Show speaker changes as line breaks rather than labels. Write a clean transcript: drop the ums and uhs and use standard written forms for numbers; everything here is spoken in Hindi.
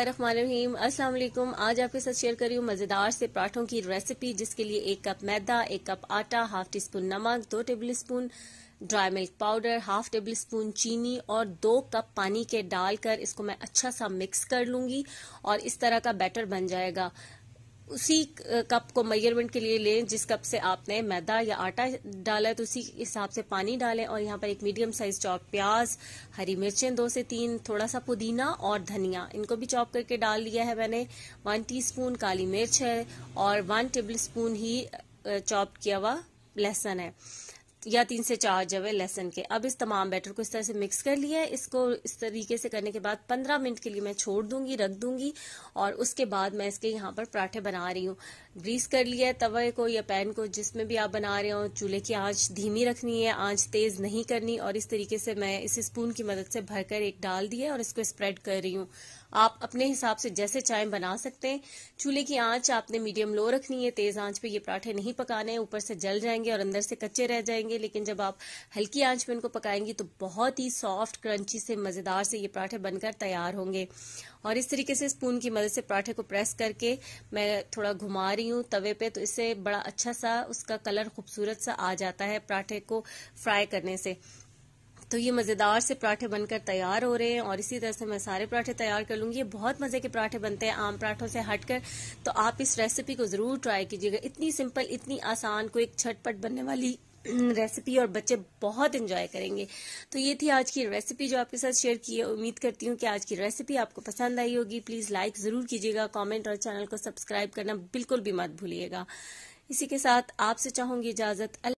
बिस्मिल्लाहिर्रहमानिर्रहीम। अस्सलाम वालेकुम। आज आपके साथ शेयर कर रही हूँ मज़ेदार से पराठों की रेसिपी, जिसके लिए 1 कप मैदा, 1 कप आटा, हाफ टी स्पून नमक, 2 tablespoon dry milk powder, half tablespoon चीनी और 2 कप पानी के डालकर इसको मैं अच्छा सा मिक्स कर लूंगी और इस तरह का बैटर बन जाएगा। उसी कप को मेजरमेंट के लिए लें जिस कप से आपने मैदा या आटा डाला है, तो उसी हिसाब से पानी डालें। और यहाँ पर एक मीडियम साइज चॉप प्याज, हरी मिर्चें 2 से 3, थोड़ा सा पुदीना और धनिया, इनको भी चॉप करके डाल लिया है मैंने। 1 टीस्पून काली मिर्च है और 1 टेबल स्पून ही चॉप किया हुआ लहसुन है, या 3 से 4 जवे लहसुन के। अब इस तमाम बैटर को इस तरह से मिक्स कर लिया है। इसको इस तरीके से करने के बाद 15 मिनट के लिए मैं छोड़ दूंगी, रख दूंगी। और उसके बाद मैं इसके यहाँ पर पराठे बना रही हूँ। ग्रीस कर लिया है तवे को या पैन को, जिसमें भी आप बना रहे हो। चूल्हे की आंच धीमी रखनी है, आंच तेज नहीं करनी। और इस तरीके से मैं इस स्पून की मदद से भरकर एक डाल दिया और इसको स्प्रेड कर रही हूँ। आप अपने हिसाब से जैसे चाहें बना सकते हैं। चूल्हे की आंच आपने मीडियम लो रखनी है, तेज आंच पे ये पराठे नहीं पकाने हैं, ऊपर से जल जाएंगे और अंदर से कच्चे रह जाएंगे। लेकिन जब आप हल्की आंच पे इनको पकाएंगी तो बहुत ही सॉफ्ट, क्रंची से, मजेदार से ये पराठे बनकर तैयार होंगे। और इस तरीके से स्पून की मदद से पराठे को प्रेस करके मैं थोड़ा घुमा रही हूँ तवे पे, तो इससे बड़ा अच्छा सा उसका कलर खूबसूरत सा आ जाता है पराठे को फ्राई करने से। तो ये मजेदार से पराठे बनकर तैयार हो रहे हैं और इसी तरह से मैं सारे पराठे तैयार कर लूंगी। ये बहुत मजे के पराठे बनते हैं आम पराठों से हटकर, तो आप इस रेसिपी को जरूर ट्राई कीजिएगा। इतनी सिंपल, इतनी आसान, कोई एक झटपट बनने वाली रेसिपी और बच्चे बहुत एंजॉय करेंगे। तो ये थी आज की रेसिपी जो आपके साथ शेयर की है। उम्मीद करती हूँ कि आज की रेसिपी आपको पसंद आई होगी। प्लीज लाइक जरूर कीजिएगा, कमेंट और चैनल को सब्सक्राइब करना बिल्कुल भी मत भूलिएगा। इसी के साथ आपसे चाहूंगी इजाजत।